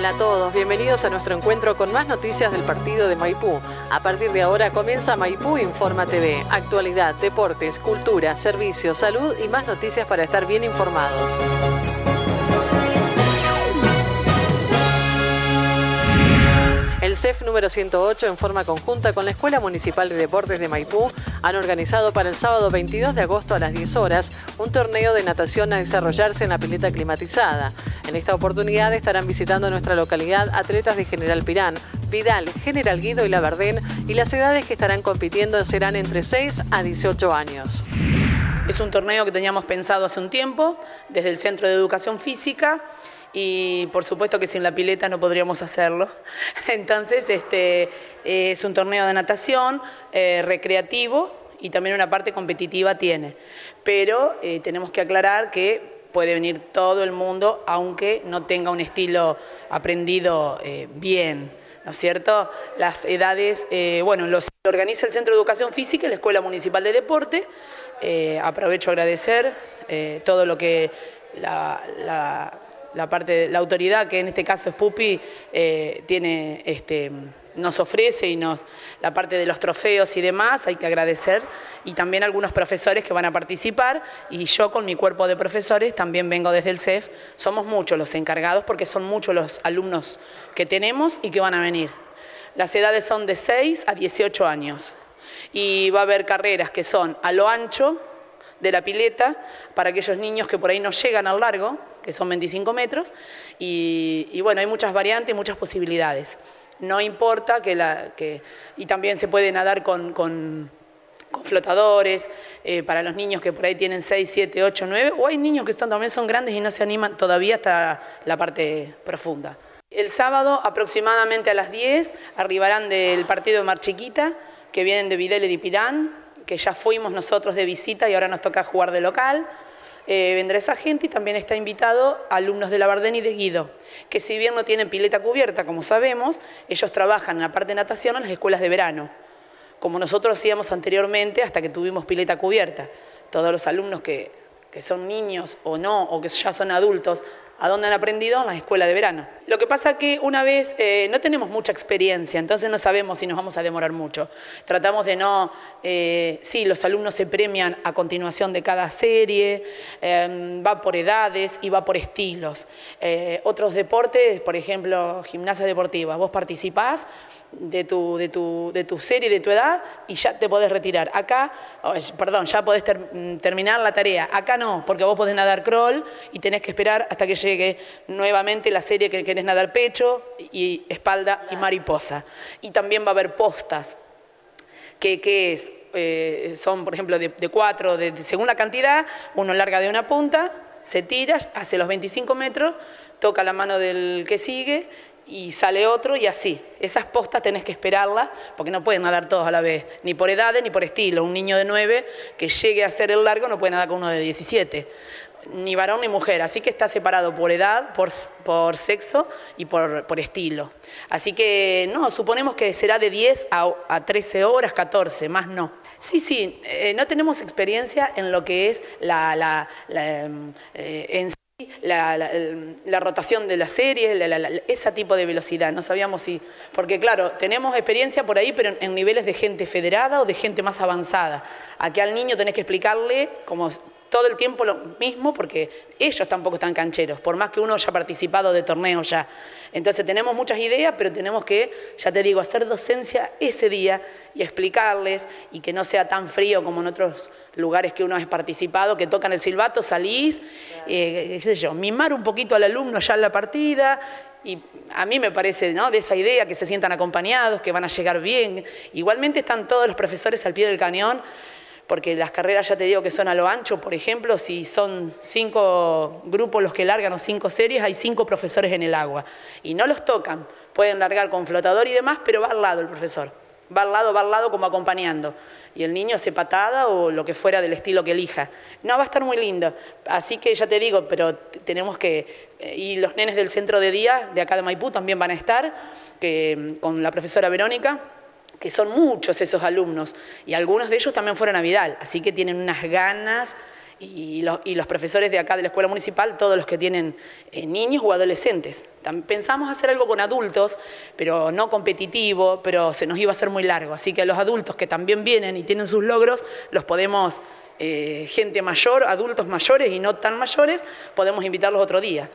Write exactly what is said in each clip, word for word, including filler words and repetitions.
Hola a todos, bienvenidos a nuestro encuentro con más noticias del partido de Maipú. A partir de ahora comienza Maipú Informa T V. Actualidad, deportes, cultura, servicios, salud y más noticias para estar bien informados. El C E F número ciento ocho, en forma conjunta con la Escuela Municipal de Deportes de Maipú, han organizado para el sábado veintidós de agosto a las diez horas un torneo de natación a desarrollarse en la pileta climatizada. En esta oportunidad estarán visitando nuestra localidad atletas de General Pirán, Vidal, General Guido y Labardén, y las edades que estarán compitiendo serán entre seis a dieciocho años. Es un torneo que teníamos pensado hace un tiempo, desde el Centro de Educación Física, y por supuesto que sin la pileta no podríamos hacerlo. Entonces este, es un torneo de natación eh, recreativo y también una parte competitiva tiene. Pero eh, tenemos que aclarar que puede venir todo el mundo, aunque no tenga un estilo aprendido eh, bien, ¿no es cierto? Las edades, eh, bueno, lo organiza el Centro de Educación Física y la Escuela Municipal de Deporte. Eh, aprovecho a agradecer eh, todo lo que la... la La, parte, la autoridad, que en este caso es Pupi, eh, tiene, este, nos ofrece y nos, la parte de los trofeos y demás, hay que agradecer, y también algunos profesores que van a participar, y yo con mi cuerpo de profesores también vengo desde el C E F, somos muchos los encargados porque son muchos los alumnos que tenemos y que van a venir. Las edades son de seis a dieciocho años, y va a haber carreras que son a lo ancho de la pileta, para aquellos niños que por ahí no llegan al largo, que son veinticinco metros, y, y bueno, hay muchas variantes y muchas posibilidades. No importa que la... Que, y también se puede nadar con, con, con flotadores, eh, para los niños que por ahí tienen seis, siete, ocho, nueve, o hay niños que son, también son grandes y no se animan todavía hasta la parte profunda. El sábado, aproximadamente a las diez, arribarán del partido de Mar Chiquita, que vienen de Vidal y de Pirán, que ya fuimos nosotros de visita y ahora nos toca jugar de local. Eh, vendrá esa gente y también está invitado a alumnos de Labardén y de Guido, que si bien no tienen pileta cubierta, como sabemos, ellos trabajan en la parte de natación en las escuelas de verano, como nosotros hacíamos anteriormente hasta que tuvimos pileta cubierta. Todos los alumnos que, que son niños o no, o que ya son adultos, ¿a dónde han aprendido? En la escuela de verano. Lo que pasa que una vez eh, no tenemos mucha experiencia, entonces no sabemos si nos vamos a demorar mucho. Tratamos de no... Eh, sí, los alumnos se premian a continuación de cada serie, eh, va por edades y va por estilos. Eh, otros deportes, por ejemplo, gimnasia deportiva, vos participás de tu, de, tu, de tu serie, de tu edad, y ya te podés retirar. Acá, oh, perdón, ya podés ter, terminar la tarea. Acá no, porque vos podés nadar crawl y tenés que esperar hasta que llegue nuevamente la serie que querés nadar pecho y espalda y mariposa. Y también va a haber postas, que, que es, eh, son por ejemplo de, de cuatro, de, de, según la cantidad, uno larga de una punta, se tira, hace los veinticinco metros, toca la mano del que sigue y sale otro y así. Esas postas tenés que esperarlas porque no pueden nadar todos a la vez, ni por edades ni por estilo. Un niño de nueve que llegue a hacer el largo no puede nadar con uno de diecisiete. Ni varón ni mujer, así que está separado por edad, por, por sexo y por, por estilo. Así que no, suponemos que será de diez a, a trece horas, catorce, más no. Sí, sí, eh, no tenemos experiencia en lo que es la, la, la, eh, en sí, la, la, la rotación de la serie, la, la, la, ese tipo de velocidad. No sabíamos si, porque claro, tenemos experiencia por ahí, pero en, en niveles de gente federada o de gente más avanzada. Aquí al niño tenés que explicarle como... todo el tiempo lo mismo, porque ellos tampoco están cancheros, por más que uno haya participado de torneos ya. Entonces tenemos muchas ideas, pero tenemos que, ya te digo, hacer docencia ese día y explicarles, y que no sea tan frío como en otros lugares que uno ha participado, que tocan el silbato, salís, eh, qué sé yo, mimar un poquito al alumno ya en la partida. Y a mí me parece, ¿no?, de esa idea, que se sientan acompañados, que van a llegar bien. Igualmente están todos los profesores al pie del cañón, porque las carreras ya te digo que son a lo ancho. Por ejemplo, si son cinco grupos los que largan o cinco series, hay cinco profesores en el agua y no los tocan, pueden largar con flotador y demás, pero va al lado el profesor, va al lado, va al lado como acompañando, y el niño hace patada o lo que fuera del estilo que elija. No, va a estar muy lindo, así que ya te digo, pero tenemos que, y los nenes del centro de día de acá de Maipú también van a estar, que, con la profesora Verónica, que son muchos esos alumnos, y algunos de ellos también fueron a Vidal, así que tienen unas ganas Y los, y los profesores de acá de la escuela municipal, todos los que tienen eh, niños o adolescentes. También pensamos hacer algo con adultos, pero no competitivo, pero se nos iba a hacer muy largo. Así que a los adultos que también vienen y tienen sus logros, los podemos, eh, gente mayor, adultos mayores y no tan mayores, podemos invitarlos otro día.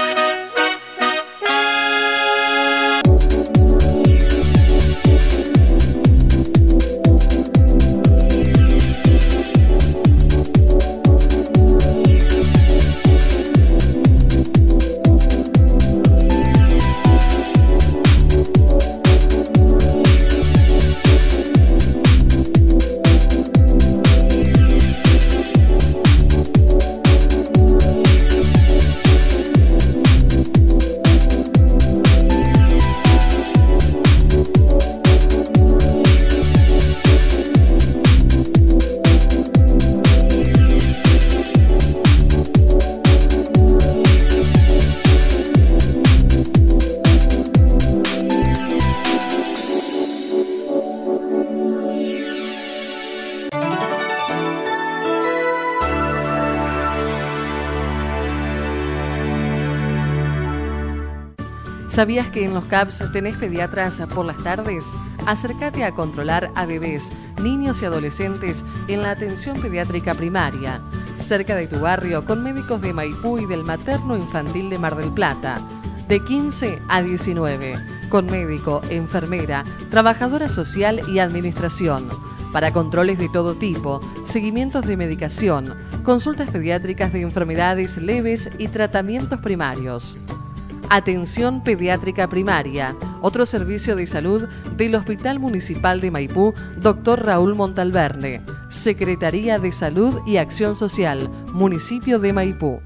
¿Sabías que en los C A P S tenés pediatras por las tardes? Acércate a controlar a bebés, niños y adolescentes en la atención pediátrica primaria, cerca de tu barrio, con médicos de Maipú y del Materno Infantil de Mar del Plata, de quince a diecinueve, con médico, enfermera, trabajadora social y administración, para controles de todo tipo, seguimientos de medicación, consultas pediátricas de enfermedades leves y tratamientos primarios. Atención Pediátrica Primaria, otro servicio de salud del Hospital Municipal de Maipú, doctor Raúl Montalverne, Secretaría de Salud y Acción Social, Municipio de Maipú.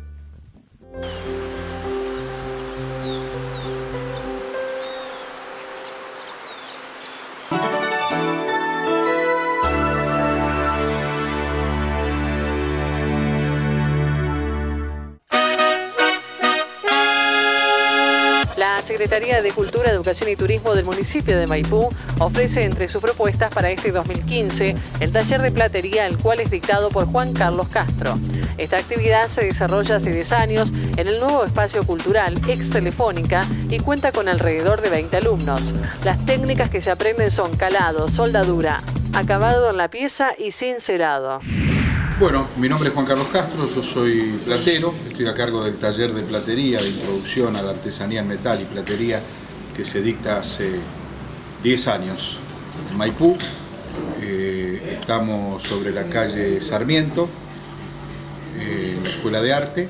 La Secretaría de Cultura, Educación y Turismo del municipio de Maipú ofrece entre sus propuestas para este dos mil quince el taller de platería, el cual es dictado por Juan Carlos Castro. Esta actividad se desarrolla hace diez años en el nuevo espacio cultural Ex Telefónica y cuenta con alrededor de veinte alumnos. Las técnicas que se aprenden son calado, soldadura, acabado en la pieza y cincelado. Bueno, mi nombre es Juan Carlos Castro, yo soy platero, estoy a cargo del taller de platería, de introducción a la artesanía en metal y platería que se dicta hace diez años en Maipú. Eh, estamos sobre la calle Sarmiento, eh, en la Escuela de Arte,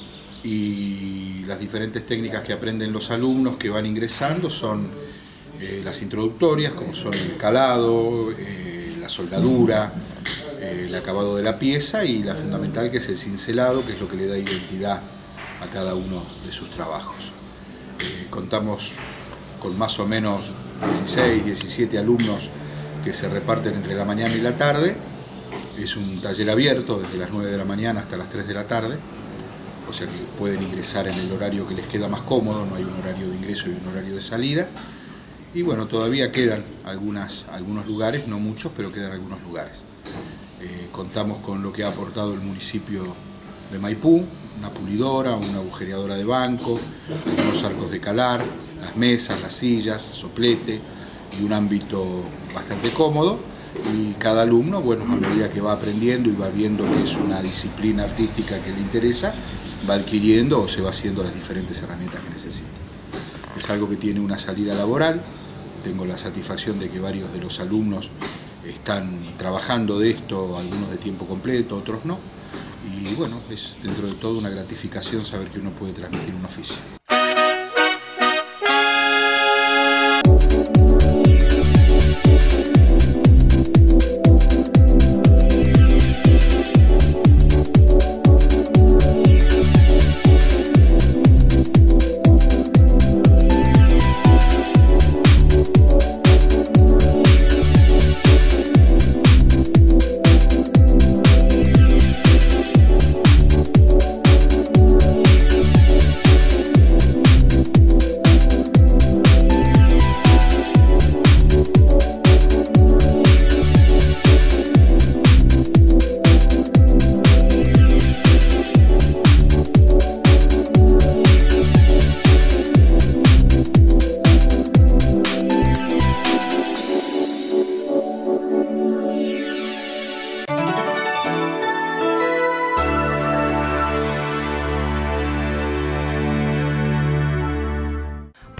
y las diferentes técnicas que aprenden los alumnos que van ingresando son eh, las introductorias, como son el calado, eh, la soldadura, el acabado de la pieza y la fundamental, que es el cincelado, que es lo que le da identidad a cada uno de sus trabajos. Eh, contamos con más o menos dieciséis, diecisiete alumnos que se reparten entre la mañana y la tarde. Es un taller abierto desde las nueve de la mañana hasta las tres de la tarde, o sea que pueden ingresar en el horario que les queda más cómodo, no hay un horario de ingreso y un horario de salida. Y bueno, todavía quedan algunas, algunos lugares, no muchos, pero quedan algunos lugares. Eh, contamos con lo que ha aportado el municipio de Maipú, una pulidora, una agujereadora de banco, algunos arcos de calar, las mesas, las sillas, soplete y un ámbito bastante cómodo. Y cada alumno, bueno, a medida que va aprendiendo y va viendo que es una disciplina artística que le interesa, va adquiriendo o se va haciendo las diferentes herramientas que necesita. Es algo que tiene una salida laboral. Tengo la satisfacción de que varios de los alumnos están trabajando de esto, algunos de tiempo completo, otros no. Y bueno, es dentro de todo una gratificación saber que uno puede transmitir un oficio.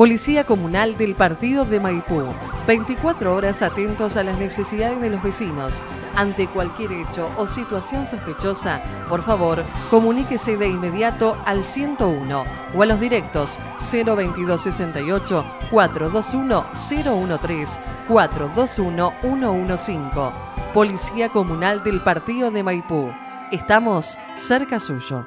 Policía Comunal del Partido de Maipú. veinticuatro horas atentos a las necesidades de los vecinos. Ante cualquier hecho o situación sospechosa, por favor, comuníquese de inmediato al ciento uno o a los directos cero veintidós sesenta y ocho, cuatrocientos veintiuno, cero trece, cuatrocientos veintiuno, ciento quince. Policía Comunal del Partido de Maipú. Estamos cerca suyo.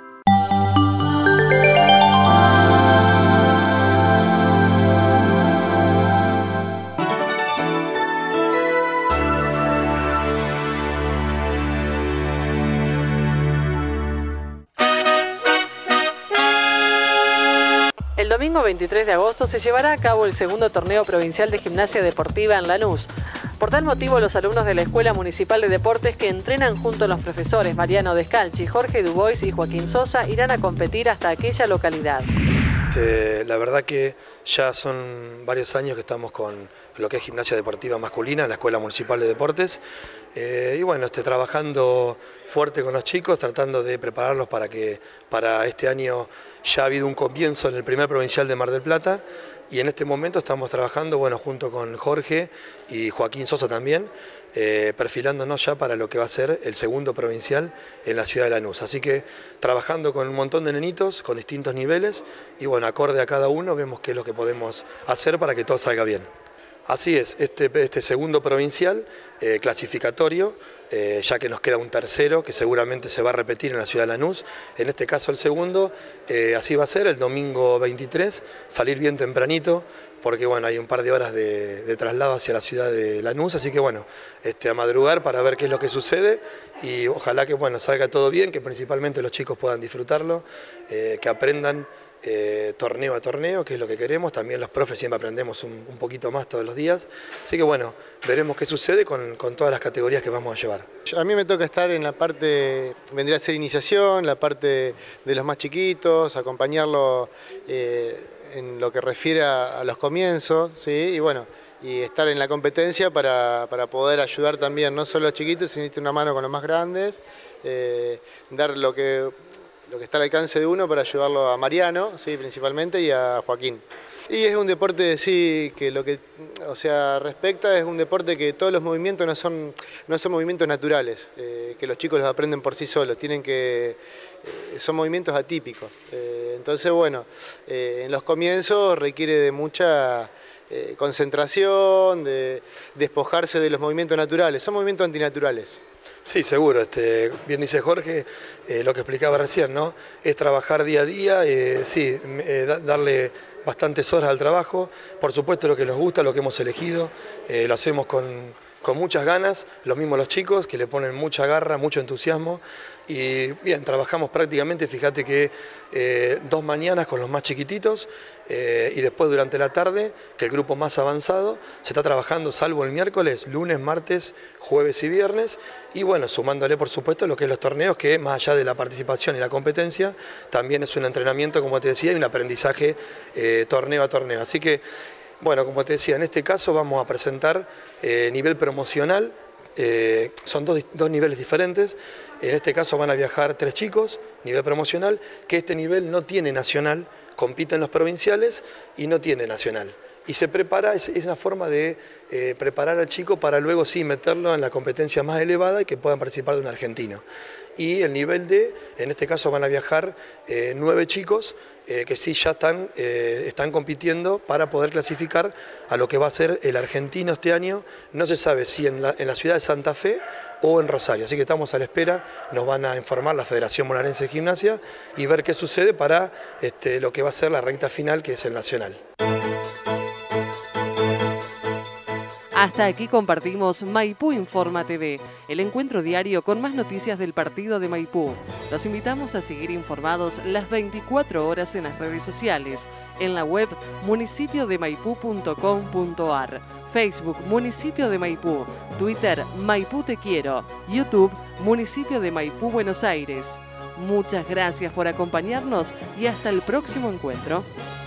El domingo veintitrés de agosto se llevará a cabo el segundo torneo provincial de gimnasia deportiva en Lanús. Por tal motivo, los alumnos de la Escuela Municipal de Deportes que entrenan junto a los profesores Mariano Descalchi, Jorge Dubois y Joaquín Sosa irán a competir hasta aquella localidad. Eh, la verdad que ya son varios años que estamos con lo que es gimnasia deportiva masculina en la Escuela Municipal de Deportes eh, y bueno, este, trabajando fuerte con los chicos, tratando de prepararlos para que para este año ya ha habido un comienzo en el primer provincial de Mar del Plata y en este momento estamos trabajando bueno, junto con Jorge y Joaquín Sosa también, eh, perfilándonos ya para lo que va a ser el segundo provincial en la ciudad de Lanús. Así que trabajando con un montón de nenitos, con distintos niveles y bueno, acorde a cada uno vemos qué es lo que podemos hacer para que todo salga bien. Así es, este, este segundo provincial eh, clasificatorio, eh, ya que nos queda un tercero que seguramente se va a repetir en la ciudad de Lanús, en este caso el segundo, eh, así va a ser el domingo veintitrés, salir bien tempranito, porque bueno, hay un par de horas de, de traslado hacia la ciudad de Lanús, así que bueno, este, a madrugar para ver qué es lo que sucede y ojalá que bueno, salga todo bien, que principalmente los chicos puedan disfrutarlo, eh, que aprendan Eh, torneo a torneo, que es lo que queremos. También los profes siempre aprendemos un, un poquito más todos los días. Así que bueno, veremos qué sucede con, con todas las categorías que vamos a llevar. A mí me toca estar en la parte, vendría a ser iniciación, la parte de los más chiquitos, acompañarlo eh, en lo que refiere a, a los comienzos, ¿sí? Y bueno, y estar en la competencia para, para poder ayudar también, no solo a los chiquitos, sino una mano con los más grandes, eh, dar lo que... lo que está al alcance de uno para ayudarlo a Mariano, sí, principalmente, y a Joaquín. Y es un deporte, sí, que lo que, o sea, respecta, es un deporte que todos los movimientos no son, no son movimientos naturales, eh, que los chicos los aprenden por sí solos, tienen que, eh, son movimientos atípicos. Eh, entonces, bueno, eh, en los comienzos requiere de mucha eh, concentración, de despojarse de los movimientos naturales, son movimientos antinaturales. Sí, seguro. Este, bien dice Jorge, eh, lo que explicaba recién, ¿no? Es trabajar día a día, eh, sí, eh, da, darle bastantes horas al trabajo, por supuesto lo que nos gusta, lo que hemos elegido, eh, lo hacemos con, con muchas ganas, los mismos los chicos, que le ponen mucha garra, mucho entusiasmo, y bien, trabajamos prácticamente, fíjate que eh, dos mañanas con los más chiquititos, eh, y después durante la tarde, que el grupo más avanzado, se está trabajando salvo el miércoles, lunes, martes, jueves y viernes, y bueno, sumándole por supuesto lo que es los torneos, que más allá de la participación y la competencia, también es un entrenamiento, como te decía, y un aprendizaje eh, torneo a torneo. Así que, bueno, como te decía, en este caso vamos a presentar eh, nivel promocional, eh, son dos, dos niveles diferentes, en este caso van a viajar tres chicos, nivel promocional, que este nivel no tiene nacional, compite en los provinciales y no tiene nacional. Y se prepara, es, es una forma de eh, preparar al chico para luego sí meterlo en la competencia más elevada y que puedan participar de un argentino. Y el nivel D, en este caso van a viajar eh, nueve chicos eh, que sí ya están, eh, están compitiendo para poder clasificar a lo que va a ser el argentino este año. No se sabe si en la, en la ciudad de Santa Fe o en Rosario, así que estamos a la espera, nos van a informar la Federación Bonaerense de Gimnasia y ver qué sucede para este, lo que va a ser la recta final, que es el nacional. Hasta aquí compartimos Maipú Informa T V, el encuentro diario con más noticias del partido de Maipú. Los invitamos a seguir informados las veinticuatro horas en las redes sociales, en la web municipio de maipú punto com punto ar, Facebook Municipio de Maipú, Twitter Maipú Te Quiero, YouTube Municipio de Maipú Buenos Aires. Muchas gracias por acompañarnos y hasta el próximo encuentro.